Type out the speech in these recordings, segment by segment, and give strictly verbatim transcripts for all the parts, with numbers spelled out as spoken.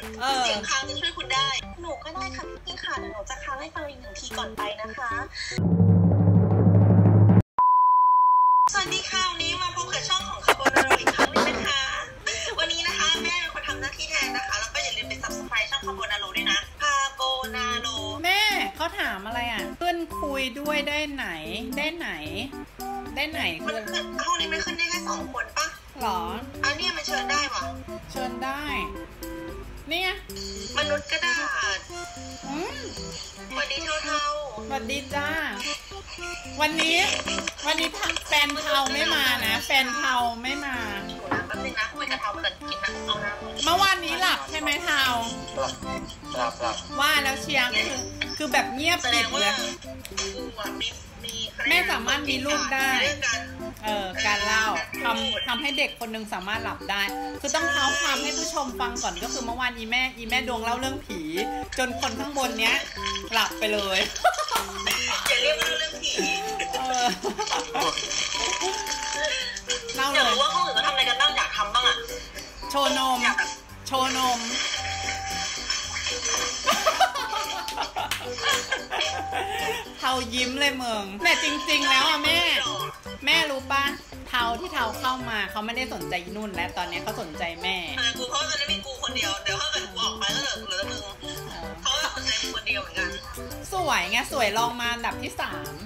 เสียงค้างจะช่วยคุณได้หนูก็ได้ค่ะพี่ค่ะเดี๋ยวหนูจะค้างให้ฟังอีกหนึ่งทีก่อนไปนะคะสวัสดีค่ะวันนี้มาพบกับช่องของคาโบนาโรอีกครั้งนึงนะคะวันนี้นะคะแม่เป็นคนทำหน้าที่แทนนะคะแล้วก็อย่าลืมไป ซับสไครบ์ ช่องคาโบนาโรด้วยนะคาโบนาโรแม่เขาถามอะไรอ่ะเพื่อนคุยด้วยได้ไหนได้ไหนได้ไหนมันขึ้นห้องนี้มันขึ้นได้แค่สองคนปะหรออันนี้มันเชิญได้ปะเชิญได้เนี่ยมนุษย์กระดาษอืมสวัสดีเท่าๆสวัสดีจ้าวันนี้วันนี้แฟนเทาไม่มานะแฟนเทาไม่มาแป๊บนึงนะคุยกับเทาก่อนกินนะเอาน้ำเมื่อวานนี้หลับใช่ไหมเทาหลับหลับว่าแล้วเชียงคือคือแบบเงียบปิดเลยแม่สามารถมีลูกได้เออการเล่าทำทำให้เด็กคนนึงสามารถหลับได้คือต้องเท้าความให้ผู้ชมฟังก่อนก็คือเมื่อวานอีแม่อีแม่ดวงเล่าเรื่องผีจนคนข้างบนเนี้ยหลับไปเลยอย่าเรียกว่าเรื่องผีเออเล่าเลยอยากรู้ว่าห้องอื่นเขาทำอะไรกันบ้างอยากทำบ้างอะโชว์นมโชว์นมเทายิ้มเลยเมืองแต่จริงๆแล้วอะแม่แม่รู้ป่ะเทาที่เทาเข้ามาเขาไม่ได้สนใจนุ่นแล้วตอนนี้เขาสนใจแม่กูเขาจะได้มีกูคนเดียวเดี๋ยวถ้าเกิดกูออกไปก็เหลือเหลือมึงเขาจะสนใจมึงคนเดียวเหมือนกันสวยไงสวยลองมาอันดับที่สาม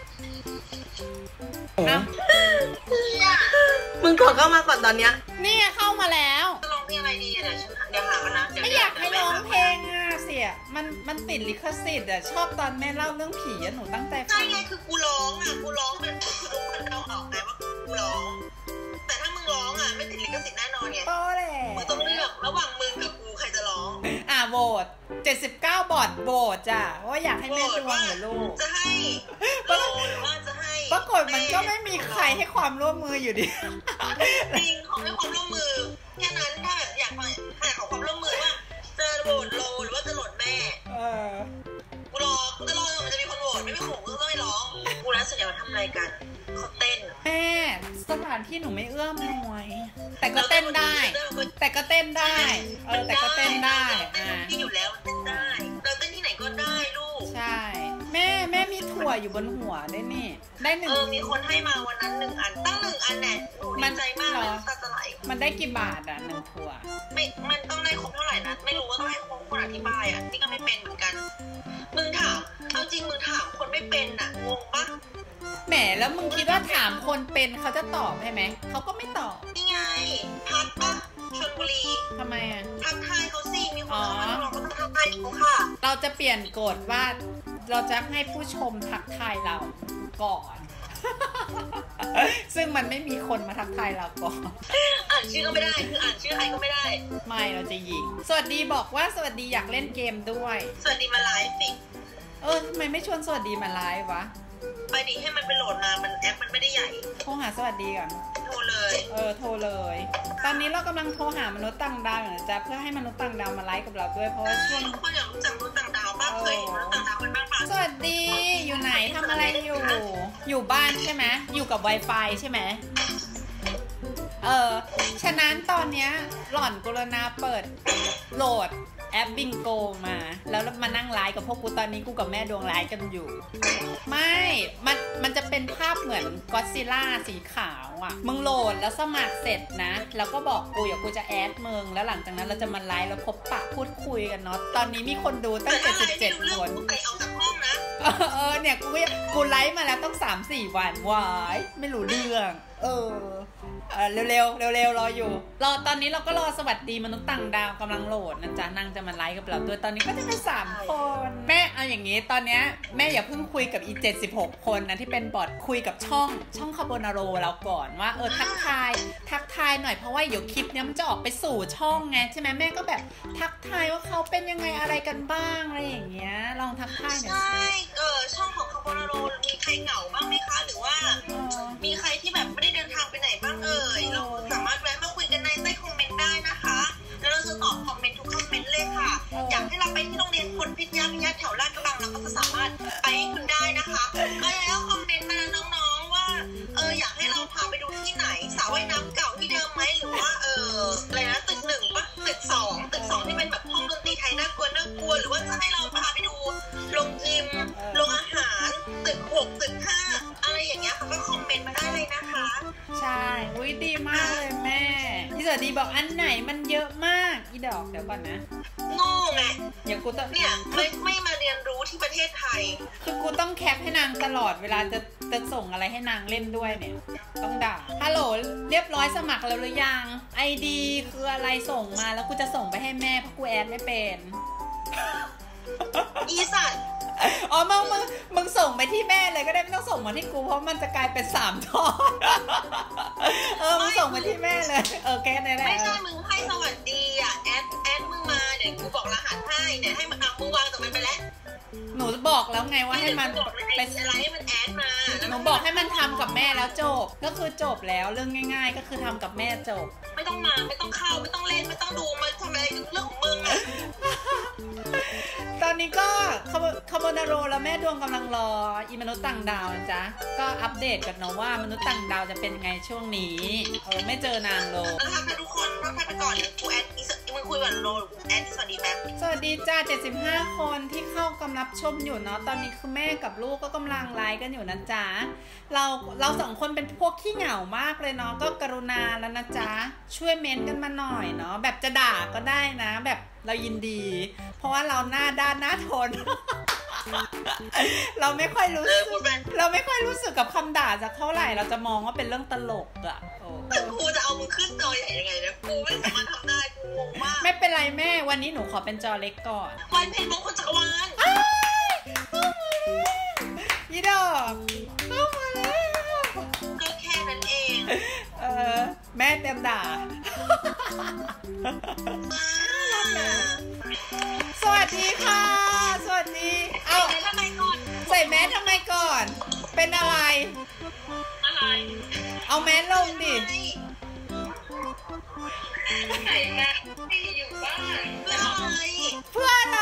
มึงกดเข้ามาก่อนตอนเนี้ยนี่เข้ามาแล้วจะร้องเพลงอะไรดีเดี๋ยวเดี๋ยวหากันนะไม่อยากให้ร้องเพลงอ่ะเสียมันมันติดลิขสิทธิ์อ่ะชอบตอนแม่เล่าเรื่องผีอ่ะหนูตั้งใจฟังใช่ไงคือกูร้องอ่ะกูร้องเป็นคือรู้คนเราออกไงว่ากูร้องแต่ถ้ามึงร้องอ่ะไม่ติดลิขสิทธิ์แน่นอนไงโตแหละมึงต้องเลือกระหว่างมึงกับกูใครจะร้องอ่ะโหวตเจ็ดสิบเก้าบอทโหวตจ้ะว่าอยากให้แม่ดวงหรือลูกจะให้โหวตว่าจะให้ปรากฏมันก็ไม่มีใครให้ความร่วมมืออยู่ดีจริงเขาให้ความร่วมมือแค่นั้นถ้าแบบอยากถ้าขอความร่วมมือว่าจะโหวตโลหรือว่าจะโหวตแม่เออกูรอกูจะรอจนมันจะมีคนโหวตไม่มีคนกูก็ไม่ร้องกูแล้วส่วนใหญ่มาทำอะไรกันเขาเต้นแม่สถานที่หนูไม่เอื้อมหน่วยแต่ก็เต้นได้แต่ก็เต้นได้เออแต่ก็เต้นได้อ่าที่อยู่แล้วมันเต้นได้เราเต้นที่ไหนก็ได้ลูกใช่แม่แม่มีถั่วอยู่บนหัวได้นี่ได้หนึ่งเออมีคนให้มาวันนั้นหนึ่งอันตั้งหนึ่งอันแน่มันใจมากเลยตาจะไหลมันได้กี่บาทอ่ะหนึ่งถั่วไม่มันต้องได้ครบเท่าไหร่นะไม่รู้ว่าต้องให้ครบคนอธิบายอ่ะนี่ก็ไม่เป็นเหมือนกันมึงถามเอาจริงมึงถามคนไม่เป็นอ่ะงงปะแหมแล้วมึงคิดว่าถามคนเป็นเขาจะตอบใช่ไหมเขาก็ไม่ตอบนี่ไงพัดปะชลบุรีทำไมอ่ะทักทายเขาสิมีคนมาเราก็ต้องทักทายเขาค่ะเราจะเปลี่ยนกฎว่าเราจะให้ผู้ชมทักทายเราก่อนซึ่งมันไม่มีคนมาทักทายเราก่อนอ่านชื่อก็ไม่ได้คืออ่านชื่อใครก็ไม่ได้ไม่เราจะยิงสวัสดีบอกว่าสวัสดีอยากเล่นเกมด้วยสวัสดีมาไลฟ์สิเออทำไมไม่ชวนสวัสดีมาไลฟ์วะไปดิให้มันไปโหลดมามันแอปมันไม่ได้ใหญ่โทรหาสวัสดีก่อนโทรเลยเออโทรเลยตอนนี้เรากำลังโทรหามนุษย์ต่างดาวอยู่นะจ๊ะเพื่อให้มนุษย์ต่างดาวมาไลฟ์กับเราด้วยเพราะว่าช่วงคนอยากรู้จักมนุษย์ต่างดาวบ้างเคยเห็นมนุษย์ต่างดาวกันบ้างปะสวัสดีอยู่ไหนทำอะไรอยู่อยู่บ้านใช่ไหมอยู่กับ Wi-Fi ใช่ไหมเออฉะนั้นตอนเนี้ยหล่อนกรุณาเปิดโหลดแอปบิงโกมาแล้วมานั่งไลฟ์กับพวกกูตอนนี้กูกับแม่ดวงไลฟ์กันอยู่ไม่มันมันจะเป็นภาพเหมือนก็อดซิลล่าสีขาวอ่ะมึงโหลดแล้วสมัครเสร็จนะแล้วก็บอกกูอย่ากูจะแอดมึงแล้วหลังจากนั้นเราจะมาไลฟ์แล้วพบปะพูดคุยกันเนาะตอนนี้มีคนดูตั้งเจ็ดสิบเจ็ดคนไปเอาจากห้องนะเออเนี่ยกูกูไลฟ์มาแล้วต้อง สามสี่ วันวายไม่รู้เรื่องเออเร็วเร็วเร็วเร็วรออยู่รอตอนนี้เราก็รอสวัสดีมนุษย์ต่างดาวกำลังโหลดนะจ๊ะนางจะมาไลฟ์กับเราด้วยตอนนี้ก็จะเป็นสามคนแม่เอาอย่างนี้ตอนนี้แม่อย่าเพิ่งคุยกับอีเจ็ดสิบหกคนนะที่เป็นบอทคุยกับช่องช่องคาโบนาโรเราก่อนว่าเออทักทายทักทายหน่อยเพราะว่าเดี๋ยวคลิปนี้มันจะออกไปสู่ช่องไงใช่ไหมแม่ก็แบบทักทายว่าเขาเป็นยังไงอะไรกันบ้างอะไรอย่างเงี้ยลองทักทายหน่อยใช่เออช่องของคาโบนาโรมีใครเหงาบ้างไหมคะหรือว่ามีใครที่แบบไม่ได้เดินทางไปไหนบ้างเอ่ยเราสามารถแวะมาคุยกันในใต้คอมเมนต์ได้นะคะแล้วเราจะตอบคอมเมนต์ทุกคอมเมนต์เลยค่ะอยากให้เราไปที่โรงเรียนคนพิทยาพิทยาแถวลาดกระบังเราก็จะสามารถไปให้คุณได้นะคะก็แล้วคอมเมนต์มาน้องๆว่าเอออยากให้เราพาไปดูที่ไหนสระว่ายน้ำเก่าที่เดิมไหมหรือว่าเอออะไรนะตึกหนึ่งปะตึกสองตึกสองที่เป็นแบบห้ากเลยแม่อีสวัสดีบอกอันไหนมันเยอะมากอีดอกเดี๋ยวก่อนนะโง่ไงอย่ากูต้องเนี่ยไม่ไม่มาเรียนรู้ที่ประเทศไทยคือกูต้องแคปให้นางตลอดเวลาจะจะส่งอะไรให้นางเล่นด้วยเนี่ยต้องด่าฮัลโหลเรียบร้อยสมัครแล้วหรือยังไอดีคืออะไรส่งมาแล้วกูจะส่งไปให้แม่เพราะกูแอดไม่เป็นอีสัตว์อ๋อมึงมึงมึงส่งไปที่แม่เลยก็ได้ไม่ต้องส่งมาที่กูเพราะมันจะกลายเป็นสามทอดเออมึงส่งไปที่แม่เลยเออแค่นั้นแหละไม่ใช่มึงให้สวัสดีอ่ะแอดแอดมึงมาเดี๋ยวกูบอกรหัสให้เนี่ยให้มันเอามึงวางแต่มันไปแล้วหนูบอกแล้วไงว่าให้มันเป็นอะไรให้มันแอดมาหนูบอกให้มันทำกับแม่แล้วจบก็คือจบแล้วเรื่องง่ายๆก็คือทำกับแม่จบไม่ต้องมาไม่ต้องเข้าไม่ต้องเล่นไม่ต้องดูมันทำอะไรเรื่องของมึงตอนนี้ก็คาโบนาโรแล้วแม่ดวงกำลังรออีมนุษย์ต่างดาวนะจ๊ะก็อัปเดตกันเนาะว่ามนุษย์ต่างดาวจะเป็นไงช่วงนี้เออไม่เจอนานเลยทักทายทุกคนทักทายไปก่อนเดี๋ยวกูแอดมึงคุยกับโรแอดสวัสดีแป๊บสวัสดีจ้าเจ็ดสิบห้าคนที่เข้ากำลังชมอยู่เนาะตอนนี้คือแม่กับลูกก็กำลังไลฟ์กันอยู่นะจ๊ะเราเราสองคนเป็นพวกขี้เหงามากเลยเนาะก็กรุณาแล้วนะจ๊ะช่วยเม้นกันมาหน่อยเนาะแบบจะด่าก็ได้นะแบบเรายินดีเพราะว่าเราหน้าด้านหน้าทน เราไม่ค่อยรู้สึกเราไม่ค่อยรู้สึกกับคำด่าจากเท่าไหร่เราจะมองว่าเป็นเรื่องตลกอะแต่กูจะเอามึงขึ้นจอใหญ่ยังไงนะกูไม่สามารถทำได้กูงงมากไม่เป็นไรแม่วันนี้หนูขอเป็นจอเล็กก่อนวันเพลงมงคลจักรวาลยี่ดอกเข้ามาแล้วก็แค่นั้นเองเออแม่เต็มด่าสวัสดีค่ะสวัสดีเอาทำไมก่อนใส่แมสทำไมก่อนเป็นอะไรอะไรเอาแมสลงดิใส่แมสที่อยู่บ้านเพื่ออะไรเพื่ออะไร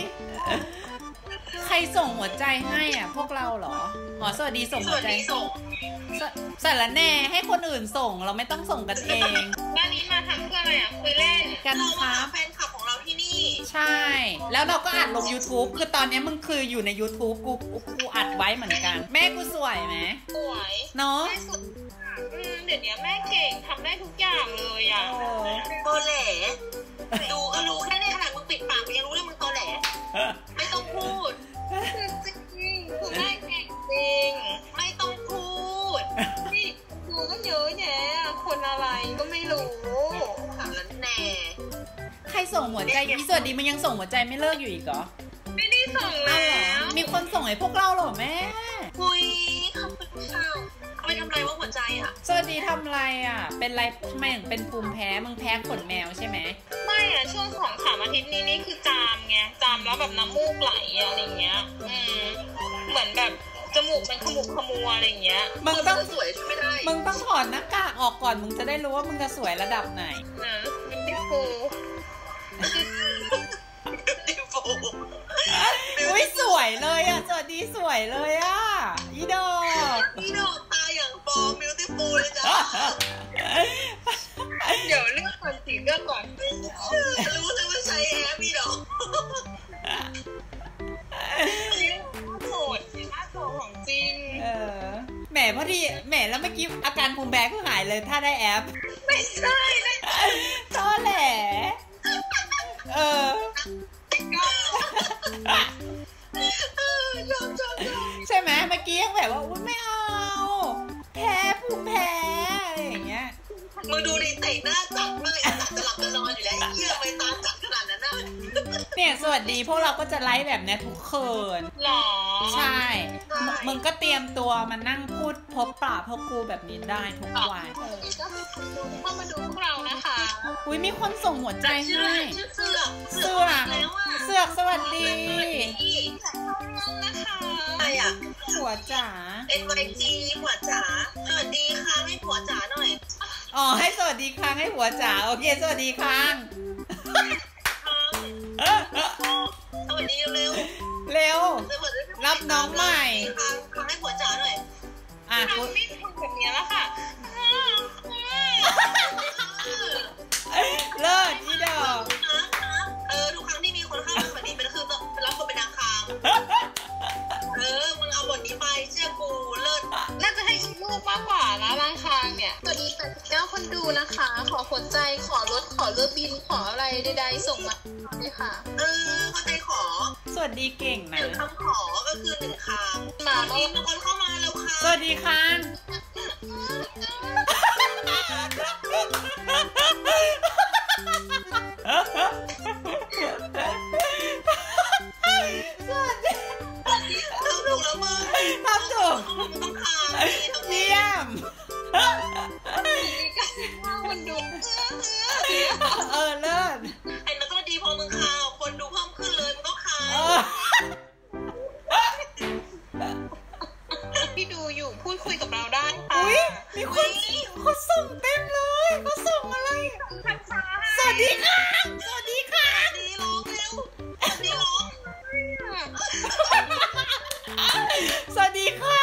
ใครส่งหัวใจให้อ่ะพวกเราเหรออ๋อสวัสดีส่งหัวใจสารแน่ให้คนอื่นส่งเราไม่ต้องส่งกันเองบ้านนี้มาทำเพื่ออะไรอ่ะคุยเล่นกันครับแฟนคลับของเราที่นี่ใช่แล้วเราก็อัดลง YouTube คือตอนนี้มึงคืออยู่ใน YouTube กูกูอัดไว้เหมือนกันแม่กูสวยไหมสวยเนาะเดี๋ยวนี้แม่เก่งทำได้ทุกอย่างเลยอ่ะโตแหลดูก็รู้แค่ในขนาดมึงปิดปากยังรู้เลยมึงโตแหลไม่ต้องพูดจริงคือแม่เก่งจริงไม่ต้องพูดนี่ดูก็เยอะแยะคนอะไรก็ไม่รู้ถามแล้วแน่ใครส่งหัวใจอีสวัสดีมันยังส่งหัวใจไม่เลิกอยู่อีกเหรอไม่ได้ส่งแล้วมีคนส่งให้พวกเราเหรอแม่คุยขอบคุณค่ะเอาไปทำอะไรว่าหัวใจอ่ะสวัสดีทำอะไรอ่ะเป็นไรทำไมถึงเป็นภูมิแพ้มึงแพ้ขนแมวใช่ไหมไม่อ่ะช่วงสองสามอาทิตย์นี้นี่คือจามไงจามแล้วแบบน้ำมูกไหลอะไรเงี้ยอืมเหมือนแบบจมูกเป็นขมุกขมัวอะไรเงี้ยมึงต้องสวยไม่ได้มึงต้องถอดหน้ากากออกก่อนมึงจะได้รู้ว่ามึงจะสวยระดับไหนนะดิฟูดิฟูอุ้ยสวยเลยอ่ะสวัสดีสวยเลยอ่ะอีดอกอีดอกตาอย่างฟอร์มิวตี้ฟูเลยจ้ะเดี๋ยวเลือกก่อนสีเลือกก่อนรู้เลยว่าใช้แอปอีดอกโสดหน้าโสดของจริงเออแหมพอดีแหมแล้วเมื่อกี้อาการภูมิแพ้ก็หายเลยถ้าได้แอปไม่ใช่ตอแหลเออใช่ไหมเมื่อกี้ยังแบบว่าอุ้ยไม่เอาแพ้ภูมิแพ้อะไรอย่างเงี้ยมึงดูดิแต่งหน้าจัดมากจัดจะหลับจะนอนอยู่แล้วเยี่ยมไปตาจัดขนาดนั้นน่ะเนี่ยสวัสดีพวกเราก็จะไลฟ์แบบนี้ทุกคืนหรอใช่มึงก็เตรียมตัวมานั่งพูดพบปะพวกกูแบบนี้ได้ทุกวันก็คือเข้ามาดูพวกเรานะคะอุ้ยมีคนส่งหัวใจให้เสือกเสือกเสือกสวัสดีนะคะอะไรอ่ะผัวจ๋าเอ็น วาย จี ผัวจ๋าสวัสดีค่ะให้ผัวจ๋าหน่อยอ๋อให้สวัสดีค้างให้ผัวจ๋าโอเคสวัสดีค้างสวัสดีเร็วเร็วรับน้องใหม่ค้างค้างให้ผัวจ๋าหน่อยอ่ะคุณไม่ทำแบบนี้แล้วค่ะเลิศที่ดอกเออทุกครั้งที่มีคนเข้ามาสวัสดีเป็นคือเป็นรับคนเป็นนางคามเออมึงเอาบทนี้ไปเชื่อกูเลิศน่าจะให้คิดรูปมากกว่านะนางคามเนี่ยสวัสดีแปดสิบเก้าคนดูนะนะคะ ขอหัวใจขอรถขอเรือบินขออะไรใดๆส่งมาเลยค่ะเออเข้าใจขอสวัสดีเก่งหนะนึ่งคำขอก็คือหนึ่งคำมาทีมคนเข้ามาแล้วค่ะสวัสดีค่ะทำถูกแล้วมึงทำถูกต้องคางเยี่ยมคนดูเออเลิศไอ้นักก็ดีพอมึงคางคนดูเพิ่มขึ้นเลยมึงต้องคางที่ดูอยู่พูดคุยกับเราได้ค่ะอุ้ยมีคนเขาส่งเต็มเลยเขาส่งอะไรสวัสดีค่ะสวัสดีค่ะดีร้องเร็วดีร้องสวัสดีค่ะ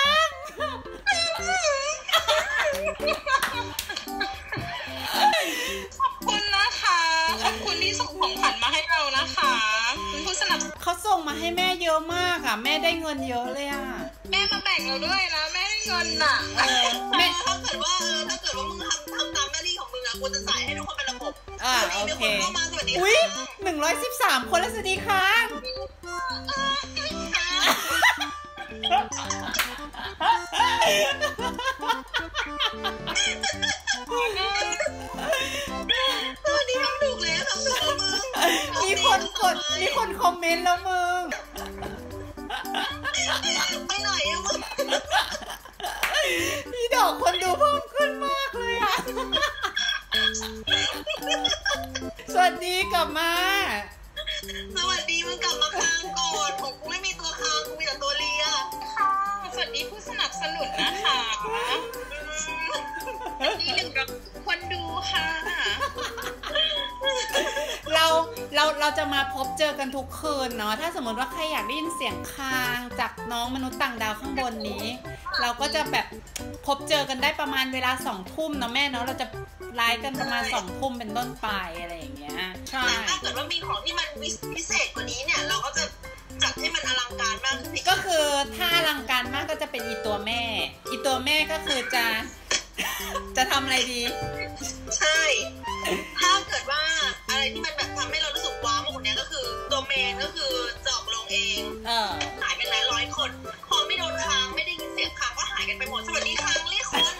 ขอบคุณนะคะขอบคุณที่ส่งของขวัญมาให้เรานะคะคุณผู้สนับเขาส่งมาให้แม่เยอะมากอ่ะแม่ได้เงินเยอะเลยอ่ะแม่มาแบ่งเราด้วยนะแม่ได้เงินน่ะแม่ถ้าเกิดว่าเออถ้าเกิดว่ามึงทำทำตามหน้าที่ของมึงอ่ะกูจะใส่ให้ทุกคนเป็นระบบอ่าโอเคอุ้ยหนึ่งร้อยสิบสามคนแล้วสวัสดีค่ะตัวนี้ทำถูกแล้วทำถูกแล้วมึงมีคนกดมีคนคอมเมนต์แล้วมึงไปไหนอะมึงพี่ดอกคนดูเพิ่มขึ้นมากเลยอะสวัสดีกลับมาสวัสดีมึงกลับมาค้างก่อนผมกูไม่มีตัวค้างกูมีแต่ตัวเลียค่ะสวัสดีผู้สนับสนุนนะคะนี่หนึ่งคนดูค่ะเราเราเราจะมาพบเจอกันทุกคืนเนาะถ้าสมมติว่าใครอยากได้ยินเสียงคางจากน้องมนุษย์ต่างดาวข้างบนนี้เราก็จะแบบพบเจอกันได้ประมาณเวลาสองทุ่มนะแม่เนาะเราจะไลฟ์กันประมาณสองทุ่มเป็นต้นไปอะไรอย่างเงี้ยใช่ถ้าเกิดว่ามีของที่มันพิเศษกว่านี้เนี่ยเราก็จะจัดให้มันอลังการมากก็คือถ้าอลังการมากก็จะเป็นอีตัวแม่อีตัวแม่ก็คือจะจะทำอะไรดีใช่ถ้าเกิดว่าอะไรที่มันแบบทำให้เรารู้สึกว้าวมากกว่านี้ก็คือตัวเมนก็คือจะออกลงเองเออหายเป็นหลายร้อยคนพอไม่โดนค้างไม่ได้ยินเสียงค้างก็หายกันไปหมดสวัสดีค้างเรียกคน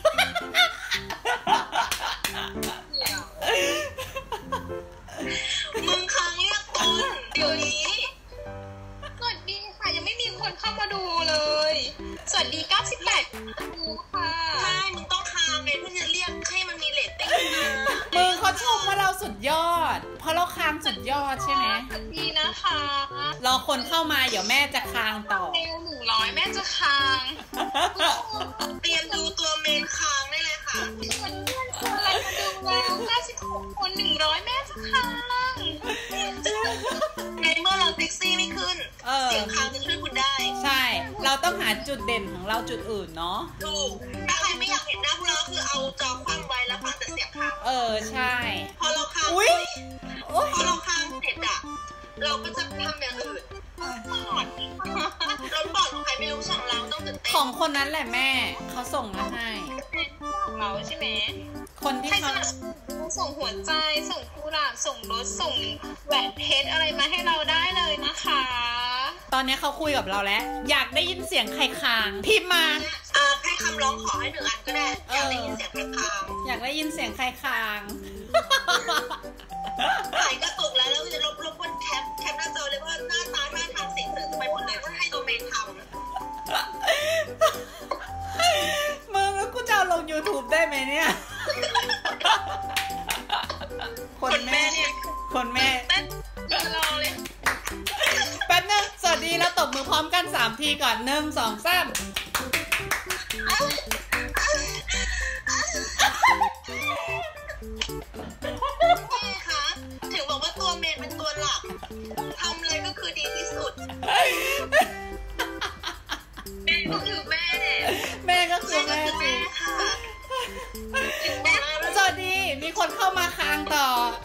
มึงค้างเรียกคนเดี๋ยวนี้สวัสดีค่ะยังไม่มีคนเข้ามาดูเลยสวัสดีเก้าสิบแปดดูค่ะใช่มึงต้องค้างไงเพื่อจะเรียกให้มันมีเรตติ้งมามึงเขาชมว่าเราสุดยอดเพราะเราค้างสุดยอดใช่ไหมสวัสดีนะคะรอคนเข้ามาเดี๋ยวแม่จะค้างต่อเร็วหนึ่งร้อยแม่จะค้างเตรียมดูตัวเมนค้างได้เลยค่ะเหมือนเพื่อนคนอะไรมาดูแล้วเก้าสิบหกคนหนึ่งร้อยแม่จะค้างในเมื่อเราเซ็กซี่ไม่ขึ้นเสียงค้างจะช่วยคุณได้ใช่เราต้องหาจุดเด่นของเราจุดอื่นเนาะถูกถ้าใครไม่อยากเห็นหน้าพวกเราคือเอาจอคว่ำไว้แล้วฟังแต่เสียงค้างเออใช่พอเราค้างพอเราค้างเสร็จอะเราก็จะทำอย่างอื่นปอดเราปอดของใครไม่รู้ช่องเราต้องตื่นเต้นของคนนั้นแหละแม่เขาส่งมาให้ของเราใช่ไหมคนที่เขาส่งหัวใจส่งกุหลาบส่งรถส่งแหวนเพชรอะไรมาให้เราได้เลยนะคะตอนนี้เขาคุยกับเราแล้วอยากได้ยินเสียงใครคางพิมพ์มาอ่าให้คำร้องขอให้หนึ่งอันก็ได้อยากได้ยินเสียงใครคางอยากได้ยินเสียงใครคางถ่ายกระตุกแล้วแล้วจะลบลบบนแคปแคปหน้าจอเลยว่าหน้าตาหน้าทางเสียงเสริมไปหมดเลยว่าให้ตัวเมนทำมึงแล้วกูจะเอาลง YouTube ได้ไหมเนี่ยคนแม่เนี่ยคนแม่รอเลยแป๊บนึงสวัสดีแล้วตบมือพร้อมกันสามทีก่อนหนึ่งสองสามแม่คะถึงบอกว่าตัวเมนเป็นตัวหลักทำเลยก็คือดีที่สุดแม่ก็คือแม่แม่ก็คือแม่แม่ค่ะสวัสดีมีคนเข้ามาค้างต่อ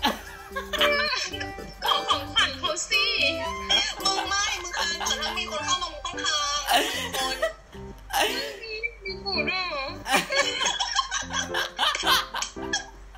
ขอของขวัญเขาสิมึงไม่มึงค้างก่อนถ้ามีคนเข้ามามึงต้องค้างคนมีมีกูด้วย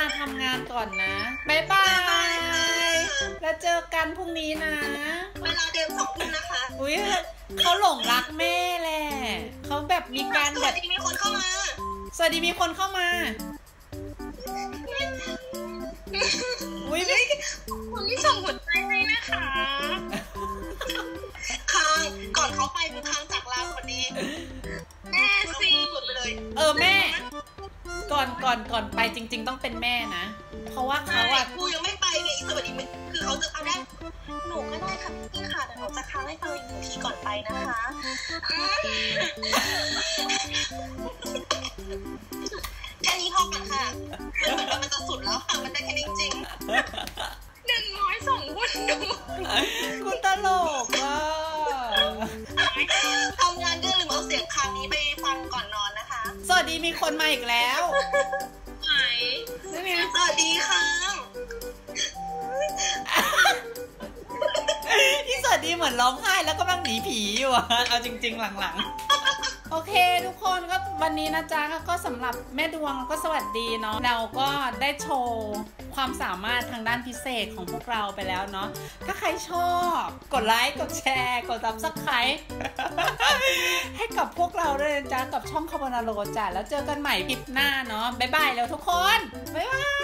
ทำงานก่อนนะบ๊ายบายแล้วเจอกันพรุ่งนี้นะเวลาเดิมสองทุ่มนะคะอุ้ยเขาหลงรักแม่แหละเขาแบบมีการสแบวัสบดีมีคนเข้ามาสวัสดีมีคนเข้ามาอุ้ยคนที่ส่งหัวใจให้นะคะค้างก่อนเขาไปคือค้างจากลาสวัสดีแม่สิหลุดไปเลยเออแม่ก่อนก่อนก่อนไปจริงๆต้องเป็นแม่นะเพราะว่าเขาอะกูยังไม่ไปไงสวัสดีคือเขาจะเอาได้หนูก็ได้ค่ะพี่ค่ะแต่หนูจะค้างให้ฟังอีกหนึ่งทีก่อนไปนะคะแค่นี้พอกันค่ะมันจะสุดแล้วค่ะมันได้แค่นี้จริงหนึ่งร้อยสองคนดูคุณตลกอ่ะทำงานก็ลืมเอาเสียงค้างนี้ไปฟังก่อนนอนนะคะสวัสดีมีคนมาอีกแล้วไหนนี่ไงสวัสดีค่ะที่สวัสดีเหมือนร้องไห้แล้วกำลังหนีผีอยู่อะเอาจริงๆหลังๆโอเคทุกคนก็วันนี้นะจ๊ะก็สำหรับแม่ดวงก็สวัสดีเนาะเราก็ได้โชว์ความสามารถทางด้านพิเศษของพวกเราไปแล้วเนาะถ้าใครชอบกดไลค์กดแชร์กดซับสไครบ์ ให้กับพวกเราด้วยนะจ๊ะกับช่องคาโบนาโรจ้ะแล้วเจอกันใหม่คลิปหน้าเนาะบ๊ายบายแล้วทุกคนบ๊ายบาย